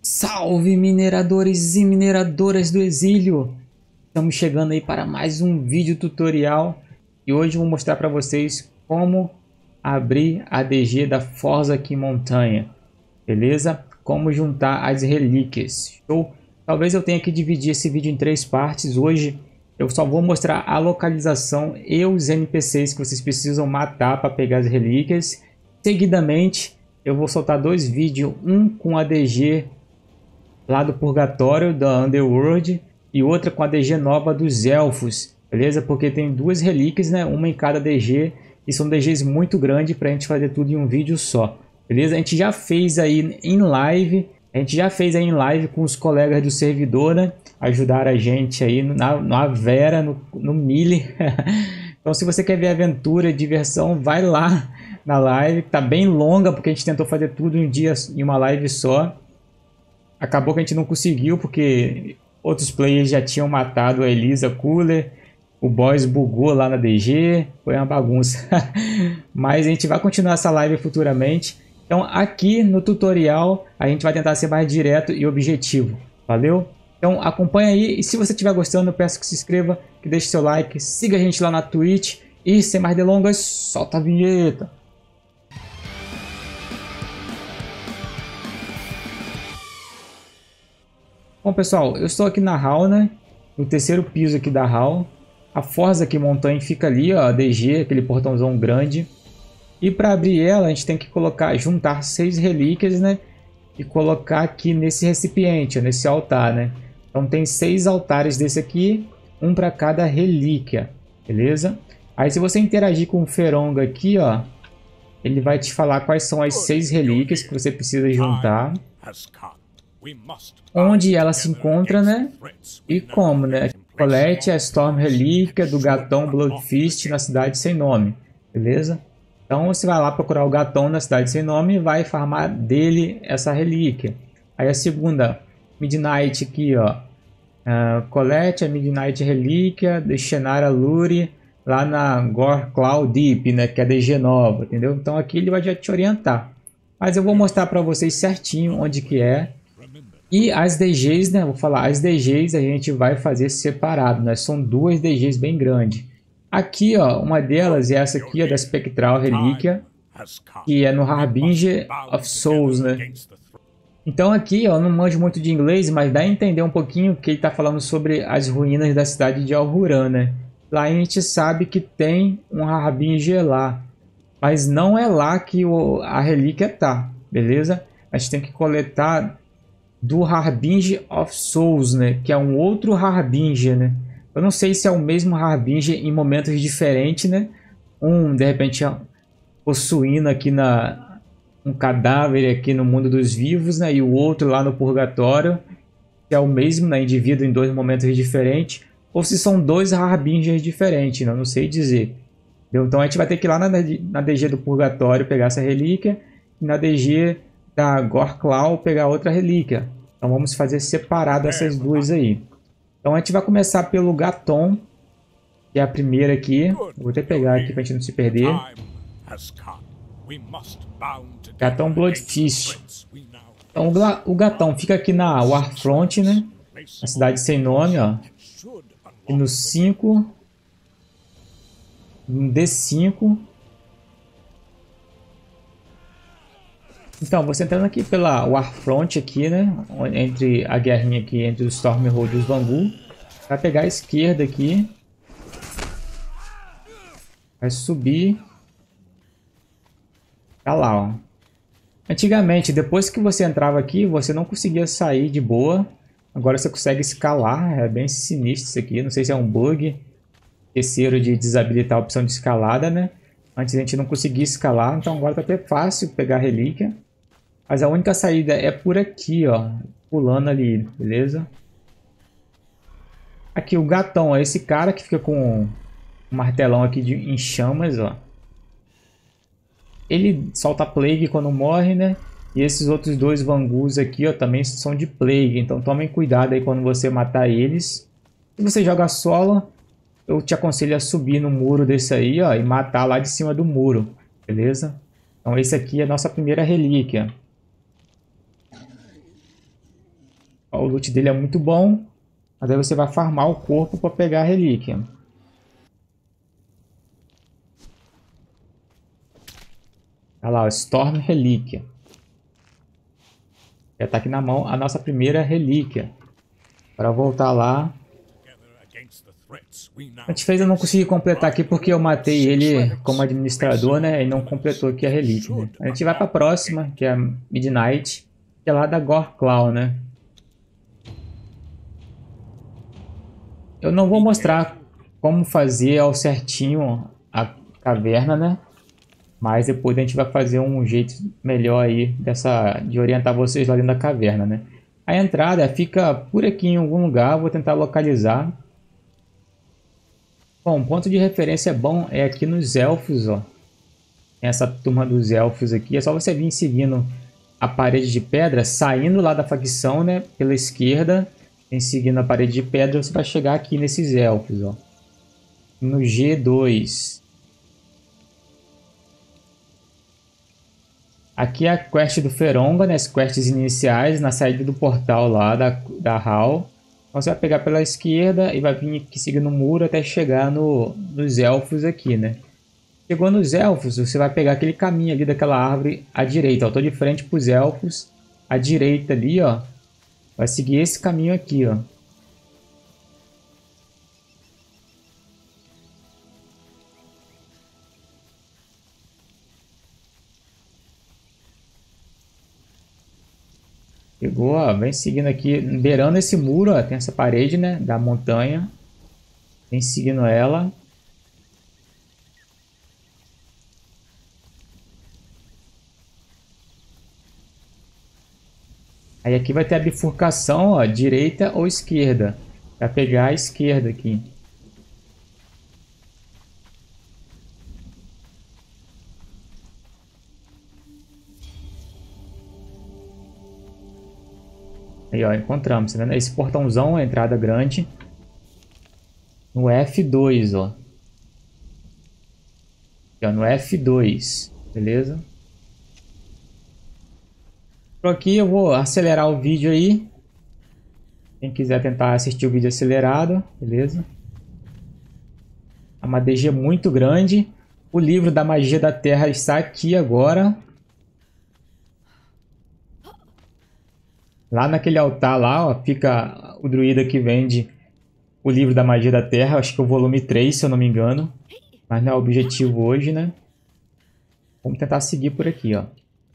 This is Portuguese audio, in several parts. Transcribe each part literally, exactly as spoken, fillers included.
Salve, mineradores e mineradoras do exílio! Estamos chegando aí para mais um vídeo tutorial e hoje eu vou mostrar para vocês como abrir a D G da Forza aqui em Montanha, beleza? Como juntar as relíquias. Show? Talvez eu tenha que dividir esse vídeo em três partes. Hoje eu só vou mostrar a localização e os N P Cs que vocês precisam matar para pegar as relíquias. Seguidamente eu vou soltar dois vídeos, um com a D G lá do Purgatório, da Underworld, e outra com a D G nova dos Elfos, beleza? Porque tem duas relíquias, né? Uma em cada D G, e são D Gs muito grandes para a gente fazer tudo em um vídeo só, beleza? A gente já fez aí em live, a gente já fez aí em live com os colegas do servidor, né? Ajudaram a gente aí na, na Vera, no, no Mille. Então se você quer ver aventura, diversão, vai lá na live, tá bem longa, porque a gente tentou fazer tudo em um dia, em uma live só. Acabou que a gente não conseguiu, porque outros players já tinham matado a Elisa Cooler. O boss bugou lá na D G. Foi uma bagunça. Mas a gente vai continuar essa live futuramente. Então aqui no tutorial a gente vai tentar ser mais direto e objetivo. Valeu? Então acompanha aí. E se você estiver gostando, eu peço que se inscreva, que deixe seu like. Siga a gente lá na Twitch. E sem mais delongas, solta a vinheta. Bom pessoal, eu estou aqui na hall, né? No terceiro piso aqui da hall. A Forza aqui Montanha fica ali, ó, a D G, aquele portãozão grande. E para abrir ela, a gente tem que colocar, juntar seis relíquias, né? E colocar aqui nesse recipiente, ó, nesse altar, né? Então tem seis altares desse aqui, um para cada relíquia, beleza? Aí se você interagir com o Feronga aqui, ó, ele vai te falar quais são as seis relíquias que você precisa juntar, onde ela se encontra, né? E como, né? Colete a Storm Relíquia do Gatão Bloodfist na cidade sem nome, beleza? Então você vai lá procurar o Gatão na cidade sem nome e vai farmar dele essa relíquia. Aí a segunda, Midnight aqui, ó. Uh, colete a Midnight Relíquia de Shannara Luri lá na Gorclaw Deep, né? Que é a D G nova, entendeu? Então aqui ele vai já te orientar. Mas eu vou mostrar para vocês certinho onde que é. E as D Gs, né? Vou falar, as D Gs a gente vai fazer separado, né? São duas D Gs bem grandes. Aqui, ó, uma delas é essa aqui, a da Spectral Relíquia, que é no Harbinger of Souls, né? Então aqui, ó, eu não manjo muito de inglês, mas dá a entender um pouquinho que ele tá falando sobre as ruínas da cidade de Alhuran, né? Lá a gente sabe que tem um Harbinger lá, mas não é lá que o, a relíquia tá, beleza? A gente tem que coletar do Harbinger of Souls, né? Que é um outro Harbinger, né? Eu não sei se é o mesmo Harbinger em momentos diferentes, né? Um, de repente, possuindo aqui na... um cadáver aqui no mundo dos vivos, né? E o outro lá no Purgatório, que é o mesmo, né? Indivíduo em dois momentos diferentes. Ou se são dois Harbingers diferentes, né? Eu não sei dizer. Então a gente vai ter que ir lá na, na D G do Purgatório pegar essa relíquia. E na D G da Gorclaw pegar outra relíquia. Então vamos fazer separado essas duas aí. Então a gente vai começar pelo Gaton, que é a primeira aqui. Vou até pegar aqui para a gente não se perder. Gatão Bloodfist. Então o Gatão fica aqui na Warfront, né? Na cidade sem nome, ó. E no cinco. No D cinco. Então, você entrando aqui pela Warfront aqui, né? Entre a guerrinha aqui entre os Stormhold e os Vangu. Vai pegar a esquerda aqui. Vai subir. Tá lá, ó. Antigamente, depois que você entrava aqui, você não conseguia sair de boa. Agora você consegue escalar. É bem sinistro isso aqui. Não sei se é um bug. Terceiro de desabilitar a opção de escalada, né? Antes a gente não conseguia escalar. Então agora tá até fácil pegar a relíquia. Mas a única saída é por aqui, ó. Pulando ali, beleza? Aqui o Gatão, é esse cara que fica com um martelão aqui de, em chamas, ó. Ele solta Plague quando morre, né? E esses outros dois Vangus aqui, ó, também são de Plague. Então tomem cuidado aí quando você matar eles. Se você joga solo, eu te aconselho a subir no muro desse aí, ó. E matar lá de cima do muro, beleza? Então esse aqui é a nossa primeira relíquia. Ó, o loot dele é muito bom. Mas aí você vai farmar o corpo para pegar a relíquia. Olha lá, o Storm Relíquia. Já está aqui na mão a nossa primeira relíquia. Para voltar lá. A gente fez, eu não consegui completar aqui porque eu matei ele como administrador, né? E não completou aqui a relíquia. Né? A gente vai para a próxima, que é a Midnight. Que é lá da Goreclaw, né? Eu não vou mostrar como fazer ao certinho a caverna, né? Mas depois a gente vai fazer um jeito melhor aí dessa, de orientar vocês lá dentro da caverna, né? A entrada fica por aqui em algum lugar, vou tentar localizar. Bom, ponto de referência bom é aqui nos elfos, ó. Essa turma dos elfos aqui, é só você vir seguindo a parede de pedra, saindo lá da facção, né? Pela esquerda, em seguindo a parede de pedra, você vai chegar aqui nesses elfos, ó. No G dois. Aqui é a quest do Feronga, né? As quests iniciais na saída do portal lá da, da Hall. Então você vai pegar pela esquerda e vai vir aqui seguindo o muro até chegar no, nos elfos aqui, né? Chegou nos elfos, você vai pegar aquele caminho ali daquela árvore à direita. Eu tô de frente para os elfos. À direita ali, ó. Vai seguir esse caminho aqui, ó. Pegou, ó, vem seguindo aqui, beirando esse muro, ó, tem essa parede, né, da montanha. Vem seguindo ela. Aí aqui vai ter a bifurcação, ó, direita ou esquerda. Vai pegar a esquerda aqui. Aí, ó, encontramos, tá vendo? Esse portãozão, a entrada grande. No F dois, ó. Aqui, ó, no F dois, beleza? Por aqui eu vou acelerar o vídeo aí. Quem quiser tentar assistir o vídeo acelerado, beleza? É uma D G muito grande. O livro da magia da terra está aqui agora. Lá naquele altar lá, ó, fica o druida que vende o livro da magia da terra. Acho que é o volume três, se eu não me engano. Mas não é o objetivo hoje, né? Vamos tentar seguir por aqui, ó.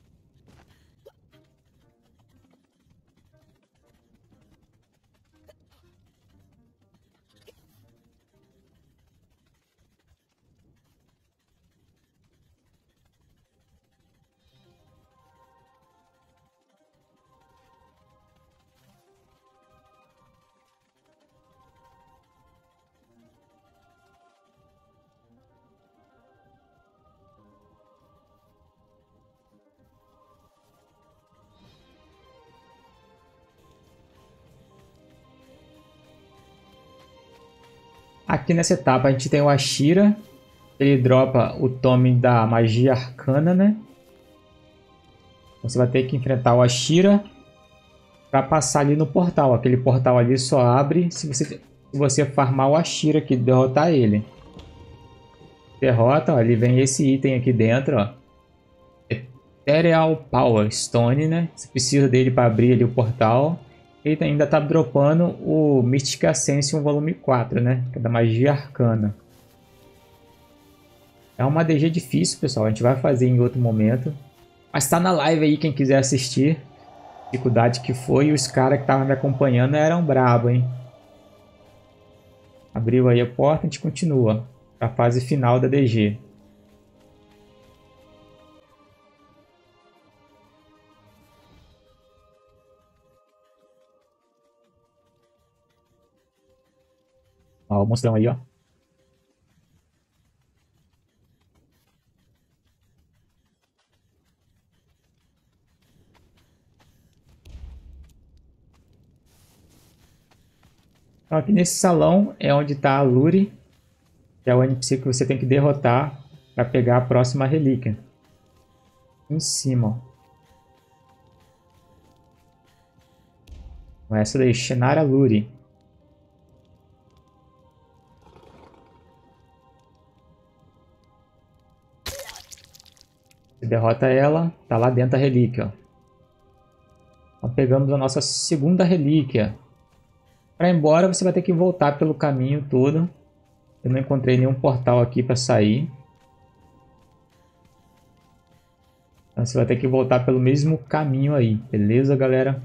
Aqui nessa etapa a gente tem o Ashira. Ele dropa o tome da magia arcana, né? Você vai ter que enfrentar o Ashira para passar ali no portal. Aquele portal ali só abre se você, se você farmar o Ashira aqui, derrotar ele. Derrota, ó, ele vem esse item aqui dentro, ó. Ethereal Power Stone, né? Você precisa dele para abrir ali o portal. Ele ainda tá dropando o Mystic Ascension volume quatro, né? Que é da magia arcana. É uma D G difícil, pessoal. A gente vai fazer em outro momento. Mas tá na live aí, quem quiser assistir. Dificuldade que foi. E os caras que estavam me acompanhando eram brabo, hein? Abriu aí a porta, a gente continua. Pra fase final da D G. Ó, o monstrão aí, ó. Então aqui nesse salão é onde está a Luri, que é o N P C que você tem que derrotar para pegar a próxima relíquia. Em cima, ó. Com essa daí, Shannara Luri. Você derrota ela, tá lá dentro da relíquia, ó. Então pegamos a nossa segunda relíquia. Para ir embora você vai ter que voltar pelo caminho todo. Eu não encontrei nenhum portal aqui para sair. Então você vai ter que voltar pelo mesmo caminho aí, beleza, galera?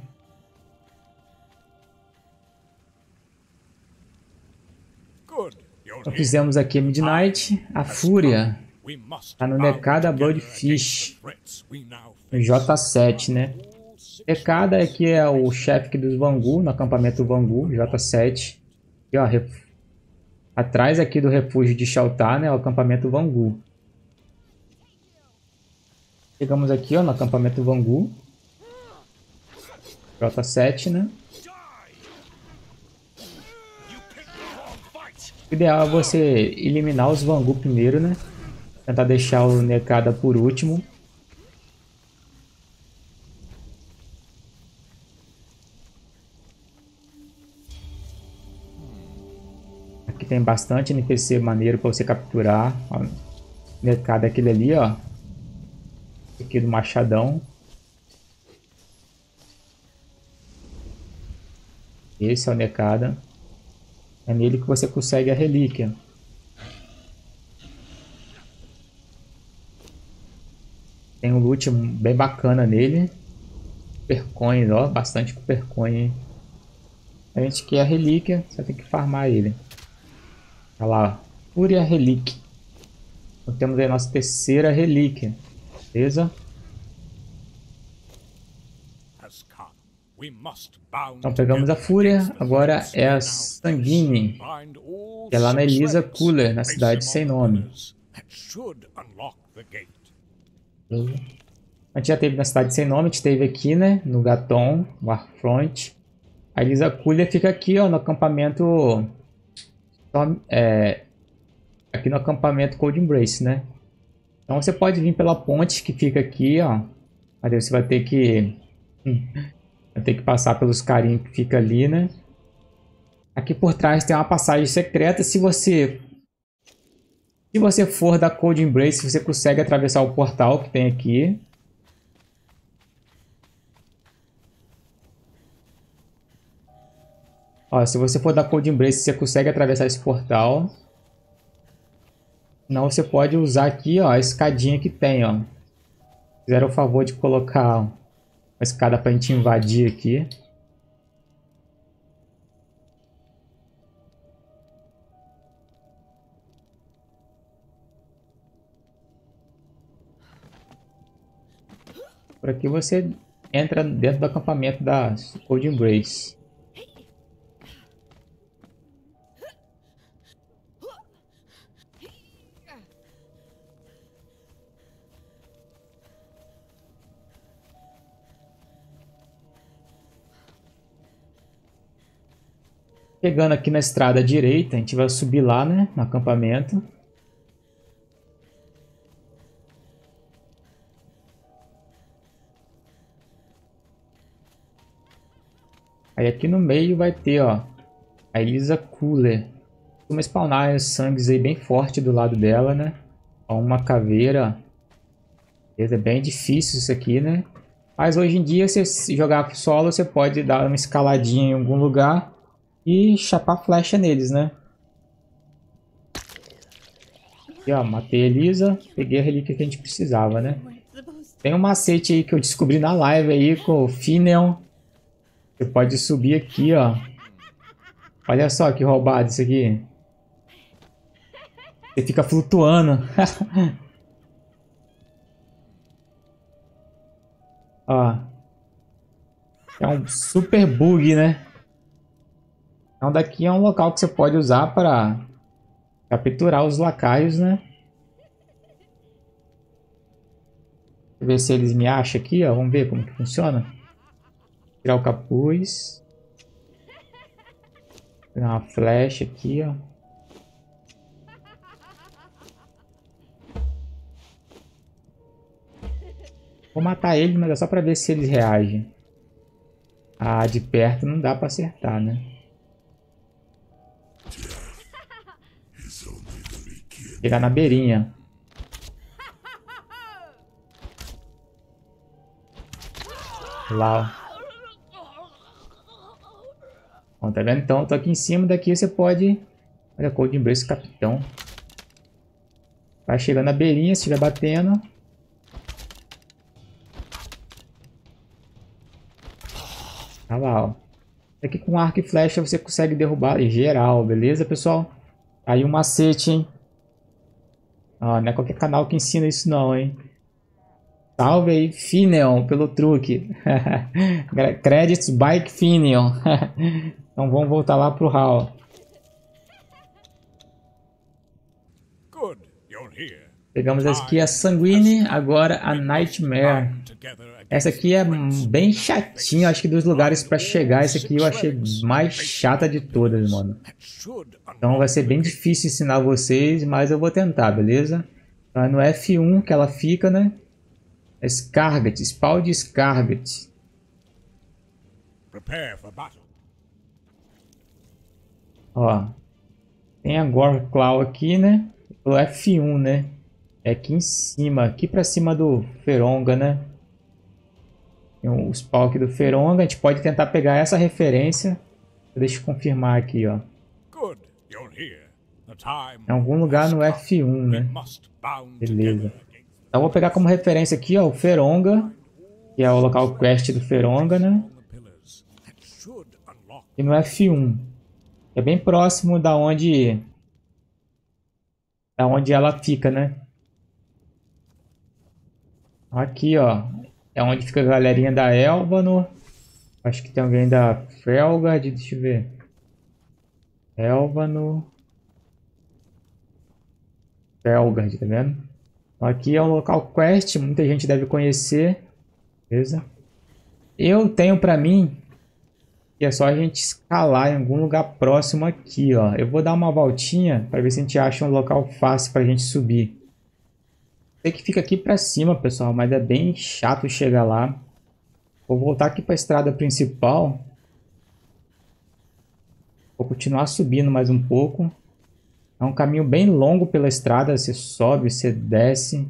Então fizemos aqui a Midnight, a Fúria. Tá no Nekada Bloodfish, no J sete, né? Nekada aqui é o chefe aqui dos Vangu, no acampamento Vangu, J sete. Aqui, ó, ref... atrás aqui do refúgio de Shaltar, né? O acampamento Vangu. Chegamos aqui, ó, no acampamento Vangu, J sete, né? O ideal é você eliminar os Vangu primeiro, né? Tentar deixar o Nekada por último. Aqui tem bastante N P C maneiro para você capturar. Ó, Nekada é aquele ali, ó. Aqui do machadão. Esse é o Nekada. É nele que você consegue a relíquia. Tem um loot bem bacana nele. Supercoin, ó. Bastante supercoin. A gente quer a relíquia, você tem que farmar ele. Olha lá, Fúria Relíquia. Então temos aí a nossa terceira relíquia. Beleza? Então pegamos a Fúria, agora é a Sanguine, que é lá na Elisa Cooler, na cidade sem nome. A gente já teve na cidade sem nome, a gente teve aqui, né, no Gaton, Warfront. A Elisa Cooler fica aqui, ó, no acampamento, é, aqui no acampamento Cold Embrace, né. Então você pode vir pela ponte que fica aqui, ó. Aí você vai ter que... Vai ter que passar pelos carinhos que fica ali, né? Aqui por trás tem uma passagem secreta. Se você... Se você for da Cold Embrace, você consegue atravessar o portal que tem aqui. Ó, se você for da Cold Embrace, você consegue atravessar esse portal. Não, você pode usar aqui, ó, a escadinha que tem, ó. Fizeram o favor de colocar uma escada pra gente invadir aqui. Por aqui você entra dentro do acampamento da Cold Embrace. Chegando aqui na estrada direita, a gente vai subir lá, né, no acampamento. Aí aqui no meio vai ter, ó, a Elisa Cooler. Uma spawnar sangues aí bem forte do lado dela, né? Ó, uma caveira. É bem difícil isso aqui, né? Mas hoje em dia, se jogar solo, você pode dar uma escaladinha em algum lugar e chapar flecha neles, né? Aqui, ó, matei a Elisa, peguei a relíquia que a gente precisava, né? Tem um macete aí que eu descobri na live aí com o Finion. Você pode subir aqui, ó. Olha só que roubado isso aqui. Você fica flutuando. Ó. É um super bug, né? Então daqui é um local que você pode usar para capturar os lacaios, né? Deixa eu ver se eles me acham aqui, ó. Vamos ver como que funciona. Tirar o capuz. Pegar uma flecha aqui, ó. Vou matar ele, mas é só para ver se eles reagem. Ah, de perto não dá pra acertar, né? Chegar na beirinha. Lá, ó. Bom, tá vendo? Então, eu tô aqui em cima. Daqui você pode... Olha, Cold Embrace Capitão. Vai chegando na beirinha, se estiver batendo. Tá lá, ó. Aqui com arco e flecha você consegue derrubar em geral, beleza, pessoal? Aí um macete, hein? Ó, não é qualquer canal que ensina isso não, hein? Salve aí, Fineon, pelo truque. Credits Bike Fineon. Então vamos voltar lá pro hall. Pegamos aqui a Sanguine, agora a Nightmare. Essa aqui é bem chatinha, acho que dos lugares pra chegar, essa aqui eu achei mais chata de todas, mano. Então vai ser bem difícil ensinar vocês, mas eu vou tentar, beleza? Então é no F um que ela fica, né? Scarlet, spawn de Scarlet. Ó, tem a Goreclaw aqui, né? O F um, né? É aqui em cima, aqui pra cima do Feronga, né? Tem o spawn aqui do Feronga. A gente pode tentar pegar essa referência. Deixa eu confirmar aqui, ó. Em algum lugar no F um, né? Beleza. Então vou pegar como referência aqui, ó, o Feronga, que é o local quest do Feronga, né? E no F um, é bem próximo da onde da onde ela fica, né? Aqui, ó, é onde fica a galerinha da Elvanor. Acho que tem alguém da Felgard, deixa eu ver. Elvanor. Felgard, tá vendo? Aqui é o local quest, muita gente deve conhecer, beleza? Eu tenho pra mim que é só a gente escalar em algum lugar próximo aqui, ó. Eu vou dar uma voltinha para ver se a gente acha um local fácil pra gente subir. Sei que fica aqui pra cima, pessoal, mas é bem chato chegar lá. Vou voltar aqui pra estrada principal. Vou continuar subindo mais um pouco. É um caminho bem longo pela estrada, você sobe, você desce.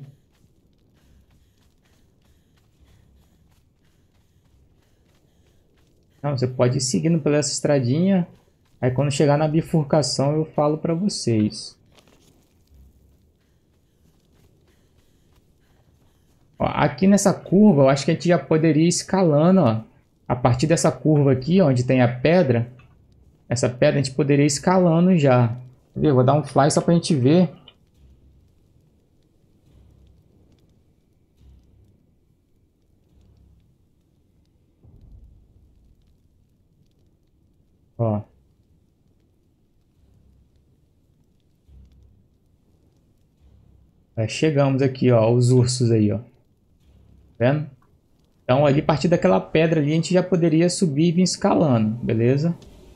Não, você pode ir seguindo pela essa estradinha. Aí quando chegar na bifurcação eu falo pra vocês. Ó, aqui nessa curva eu acho que a gente já poderia ir escalando, ó. A partir dessa curva aqui, ó, onde tem a pedra. Essa pedra a gente poderia ir escalando já. Eu vou dar um fly só pra gente ver. Ó. É, chegamos aqui, ó, os ursos aí, ó. Tá vendo? Então ali, a partir daquela pedra ali, a gente já poderia subir e vir escalando, beleza?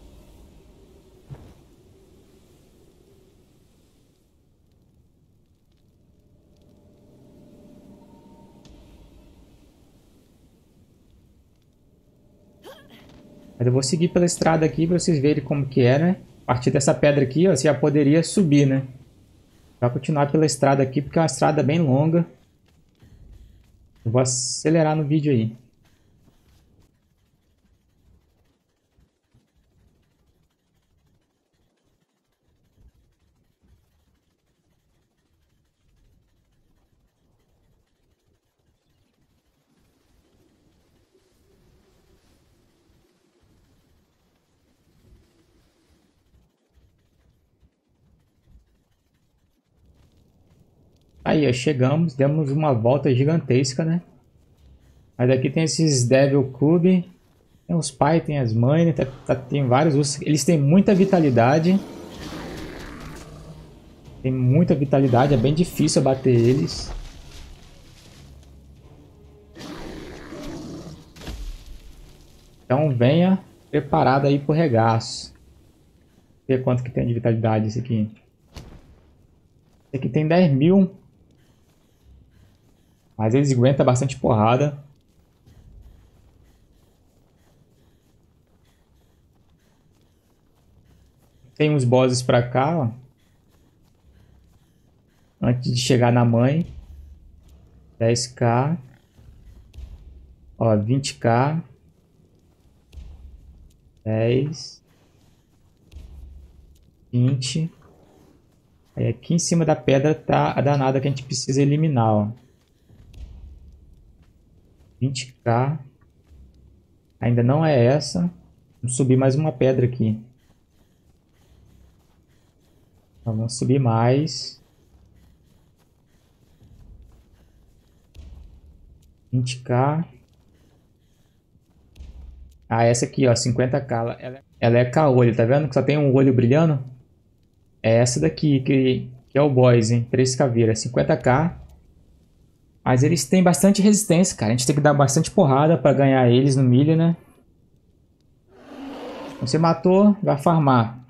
Mas eu vou seguir pela estrada aqui para vocês verem como que é, né? A partir dessa pedra aqui, ó, você já poderia subir, né? Vai continuar pela estrada aqui, porque é uma estrada bem longa. Eu vou acelerar no vídeo aí. Aí, ó, chegamos, demos uma volta gigantesca, né? Mas aqui tem esses Devil Cube. Tem os pais, tem as mães, tá, tá, tem vários ursos. Eles têm muita vitalidade. Tem muita vitalidade, é bem difícil abater eles. Então venha preparado aí pro regaço. Vê quanto que tem de vitalidade esse aqui. Esse aqui tem dez mil. Mas eles aguentam bastante porrada. tem uns bosses pra cá, ó. Antes de chegar na mãe. dez k. Ó, vinte k. dez. vinte. Aí aqui em cima da pedra tá a danada que a gente precisa eliminar, ó. vinte k. Ainda não é essa. Vamos subir mais uma pedra aqui. Então, vamos subir mais. vinte k. Ah, essa aqui, ó, cinquenta k. Ela, ela é caolho, tá vendo? Que só tem um olho brilhando. É essa daqui que, que é o boss, hein? três caveiras, cinquenta k. Mas eles têm bastante resistência, cara. A gente tem que dar bastante porrada pra ganhar eles no milho, né? Você matou, vai farmar.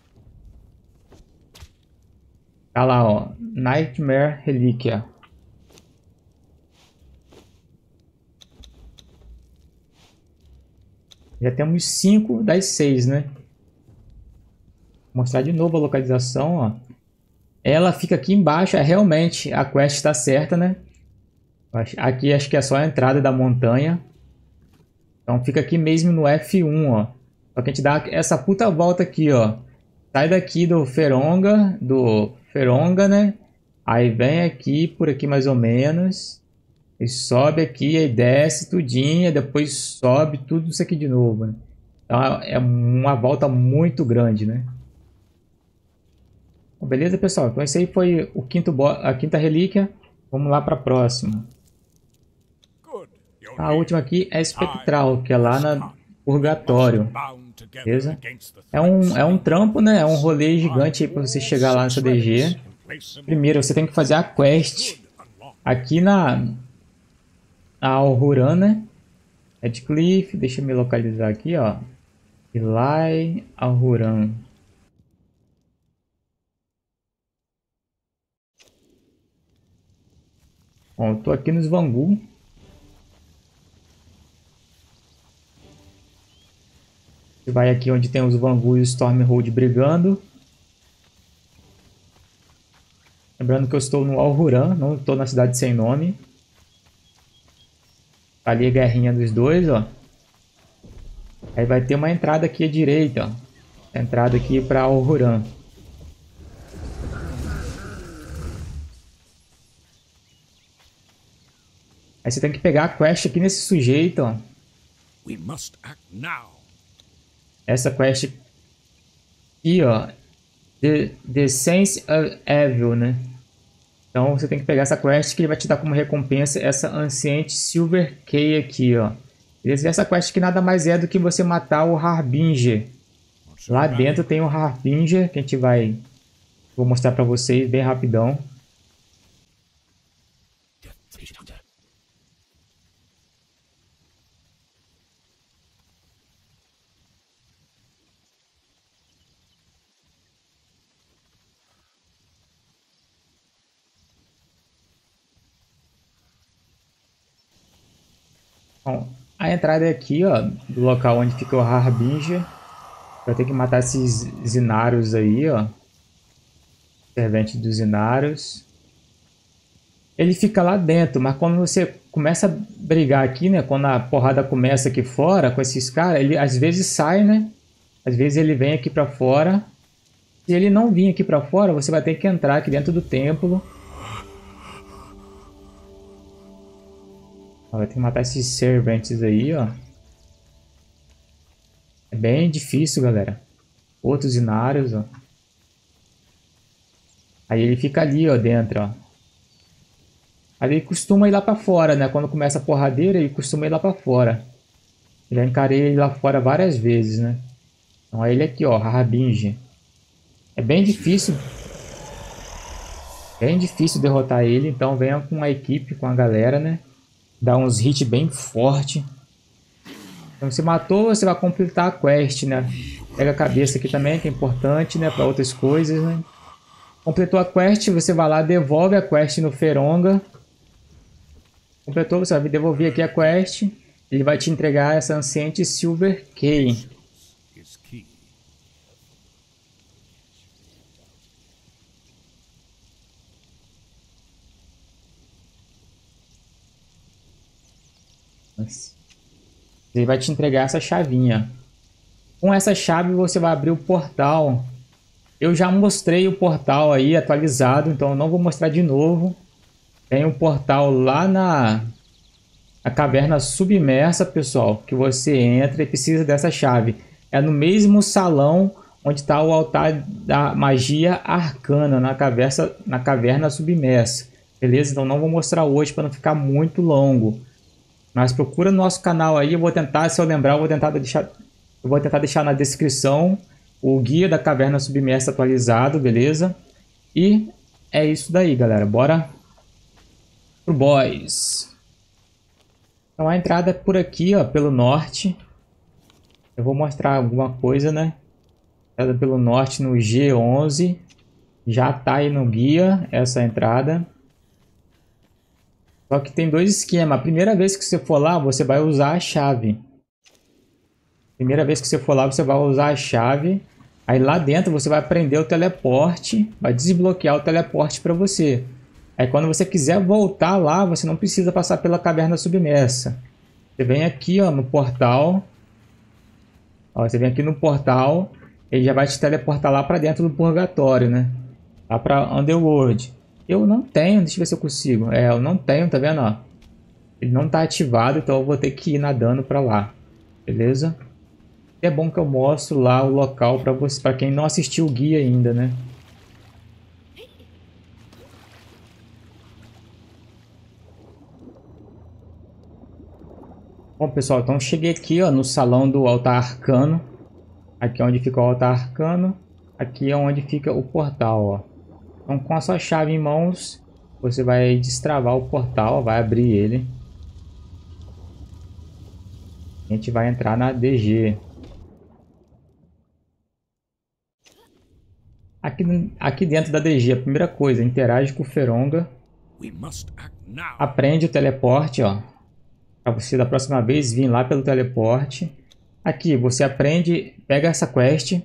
Tá lá, ó. Nightmare Relíquia. Já temos cinco das seis, né? Vou mostrar de novo a localização, ó. Ela fica aqui embaixo. É, realmente, a quest está certa, né? Aqui acho que é só a entrada da montanha. Então fica aqui mesmo no F um, ó. Só que a gente dá essa puta volta aqui, ó. Sai daqui do Feronga, do Feronga, né? Aí vem aqui, por aqui mais ou menos. E sobe aqui, aí desce tudinho, depois sobe tudo isso aqui de novo, né? Então é uma volta muito grande, né? Bom, beleza, pessoal? Então esse aí foi o quinto a quinta relíquia. Vamos lá para a próxima. A última aqui é Espectral, que é lá na Purgatório. Beleza? É um, é um trampo, né? É um rolê gigante aí para você chegar lá nessa D G. Primeiro você tem que fazer a quest aqui na, na Alhuran, né? Redcliffe, deixa eu me localizar aqui, ó. Ilai Alhuran. Bom, eu tô aqui nos Vangu. Você vai aqui onde tem os Vangu e o Stormhold brigando. Lembrando que eu estou no Alhuran, não estou na cidade sem nome. Tá ali a guerrinha dos dois, ó. Aí vai ter uma entrada aqui à direita, ó. A entrada aqui para Alhuran. Aí você tem que pegar a quest aqui nesse sujeito, ó. We must act now. Essa quest aqui, ó. The, the Sense of Evil, né? Então você tem que pegar essa quest que ele vai te dar como recompensa essa Ancient Silver Key aqui, ó. Beleza? Essa quest que nada mais é do que você matar o Harbinger. Lá dentro tem o Harbinger que a gente vai... Vou mostrar pra vocês bem rapidão. Bom, a entrada é aqui, ó, do local onde fica o Harbinger. Vai ter que matar esses Zinarios aí, ó. Servente dos Zinarios. Ele fica lá dentro, mas quando você começa a brigar aqui, né? Quando a porrada começa aqui fora com esses caras, ele às vezes sai, né? Às vezes ele vem aqui pra fora. Se ele não vir aqui pra fora, você vai ter que entrar aqui dentro do templo. Vai ter que matar esses serventes aí, ó. É bem difícil, galera. Outros Zinarios, ó. Aí ele fica ali, ó, dentro, ó. Aí ele costuma ir lá pra fora, né? Quando começa a porradeira, ele costuma ir lá pra fora. Já encarei ele lá fora várias vezes, né? Então é ele aqui, ó, Harbinger. É bem difícil. Bem difícil derrotar ele, então venha com a equipe, com a galera, né? Dá uns hits bem forte. Então você matou, você vai completar a quest, né? Pega a cabeça aqui também, que é importante, né? Para outras coisas, né? Completou a quest, você vai lá, devolve a quest no Feronga. Completou, você vai devolver aqui a quest. Ele vai te entregar essa Ancient Silver Key. Ele vai te entregar essa chavinha. Com essa chave você vai abrir o portal. Eu já mostrei o portal aí atualizado, então eu não vou mostrar de novo. Tem um portal lá na, na caverna submersa, pessoal, que você entra e precisa dessa chave. É no mesmo salão onde está o altar da magia arcana, na caverna, na caverna submersa. Beleza? Então não vou mostrar hoje para não ficar muito longo. Mas procura no nosso canal aí, eu vou tentar, se eu lembrar, eu vou tentar deixar, eu vou tentar deixar na descrição o guia da caverna submersa atualizado, beleza? E é isso daí, galera. Bora pro boss. Então a entrada é por aqui, ó, pelo norte. Eu vou mostrar alguma coisa, né? Entrada pelo norte no G onze. Já tá aí no guia essa entrada. Só que tem dois esquemas. A primeira vez que você for lá, você vai usar a chave. Primeira vez que você for lá, você vai usar a chave. Aí lá dentro você vai prender o teleporte. Vai desbloquear o teleporte para você. Aí quando você quiser voltar lá, você não precisa passar pela caverna submersa. Você vem aqui, ó, no portal. Ó, você vem aqui no portal. Ele já vai te teleportar lá para dentro do purgatório, né? Lá para Underworld. Eu não tenho, deixa eu ver se eu consigo. É, eu não tenho, tá vendo, ó? Ele não tá ativado, então eu vou ter que ir nadando para lá. Beleza? É bom que eu mostro lá o local para você, para quem não assistiu o guia ainda, né? Bom, pessoal, então cheguei aqui, ó, no salão do altar arcano. Aqui é onde fica o altar arcano. Aqui é onde fica o portal, ó. Então, com a sua chave em mãos, você vai destravar o portal, vai abrir ele. A gente vai entrar na D G. Aqui, aqui dentro da D G, a primeira coisa, interage com o Feronga. Aprende o teleporte, ó. Para você da próxima vez vir lá pelo teleporte. Aqui você aprende, pega essa quest.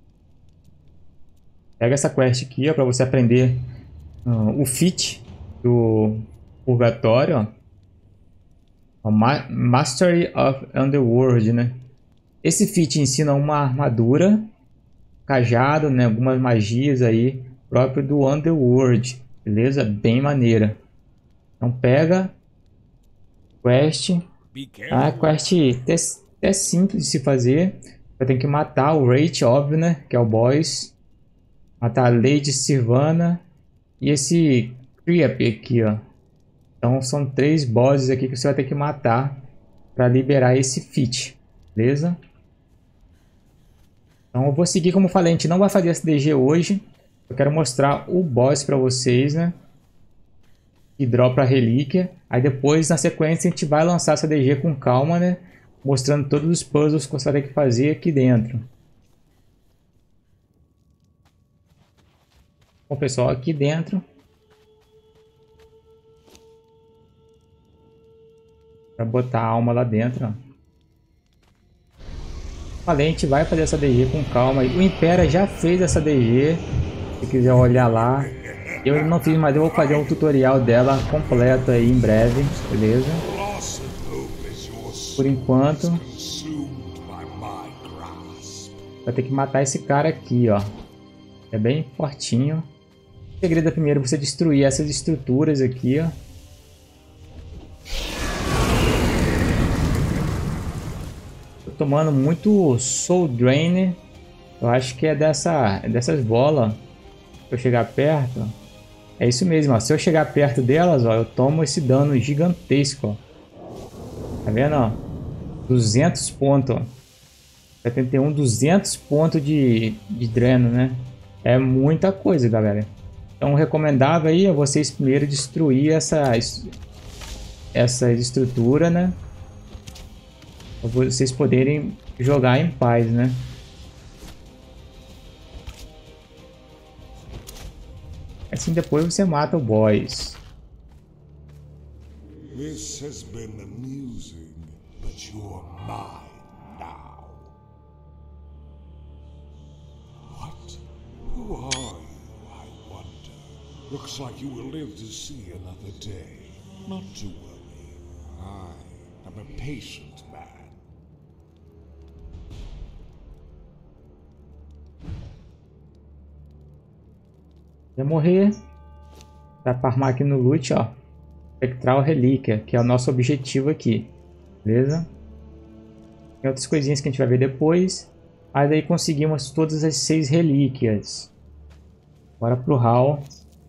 Pega essa quest aqui, ó, para você aprender uh, o feat do purgatório, ó. Ma Mastery of Underworld, né? Esse feat ensina uma armadura, cajado, né? Algumas magias aí próprio do Underworld, beleza? Bem maneira. Então pega quest, a quest é, é simples de se fazer. Você tem que matar o Wraith, óbvio, né? Que é o boss. Matar a Lady Sylvana e esse Creep aqui, ó. Então são três bosses aqui que você vai ter que matar para liberar esse feat, beleza? Então eu vou seguir como falei, a gente não vai fazer essa D G hoje. Eu quero mostrar o boss para vocês, né? Que dropa a relíquia. Aí depois, na sequência, a gente vai lançar essa D G com calma, né? Mostrando todos os puzzles que você vai ter que fazer aqui dentro. Bom, pessoal, aqui dentro, para botar a alma lá dentro, ó. Falei, a gente vai fazer essa D G com calma. O Impera já fez essa D G, se quiser olhar lá. Eu não fiz, mas eu vou fazer um tutorial dela completo aí em breve, beleza? Por enquanto, vai ter que matar esse cara aqui, ó. É bem fortinho. O segredo é primeiro você destruir essas estruturas aqui, ó. Tô tomando muito Soul Drain. Eu acho que é dessa, é dessas bolas. Se eu chegar perto, é isso mesmo, ó. Se eu chegar perto delas, ó, eu tomo esse dano gigantesco, ó. Tá vendo, ó? duzentos pontos, ó. setenta e um, duzentos pontos de, de dreno, né? É muita coisa, galera. Então, recomendável aí é vocês primeiro destruir essa, essa estrutura, né? Para vocês poderem jogar em paz, né? Assim depois você mata o boss. This has been amusing, but you're mine now. What? Who are you, I wonder? Looks like you will live to see another day. Not to worry. I am a patient man. Vai morrer. Vai farmar aqui no loot, ó. Espectral Relíquia, que é o nosso objetivo aqui. Beleza? Tem outras coisinhas que a gente vai ver depois. Mas aí conseguimos todas as seis relíquias. Bora pro hall.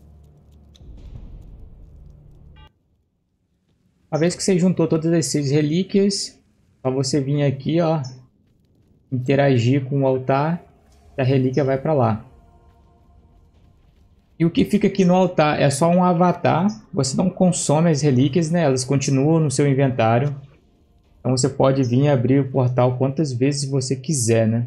Uma vez que você juntou todas as seis relíquias, só você vir aqui, ó, interagir com o altar, a relíquia vai para lá. E o que fica aqui no altar é só um avatar. Você não consome as relíquias, né? Elas continuam no seu inventário. Então você pode vir abrir o portal quantas vezes você quiser, né?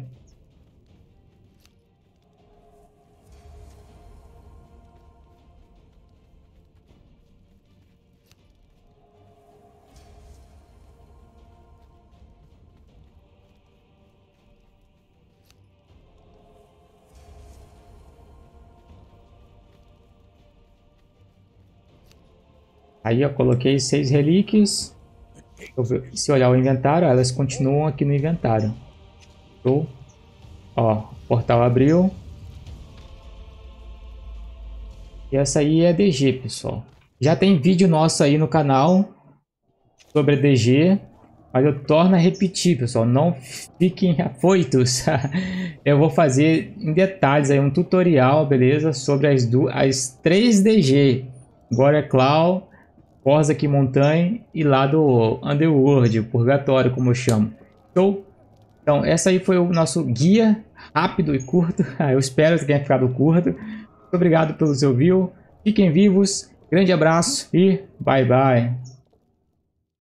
Aí eu coloquei seis relíquias. Se olhar o inventário, elas continuam aqui no inventário. Show. Ó, o portal abriu. E essa aí é a D G, pessoal. Já tem vídeo nosso aí no canal sobre a D G. Mas eu torno a repetir, pessoal. Não fiquem afoitos. Eu vou fazer em detalhes aí um tutorial, beleza? Sobre as, duas, as três D G. Warrior Claw, Forsaken Mountain e lá do Underworld, Purgatório, como eu chamo. Show? Então, essa aí foi o nosso guia rápido e curto. Eu espero que tenha ficado curto. Muito obrigado pelo seu view. Fiquem vivos. Grande abraço e bye bye.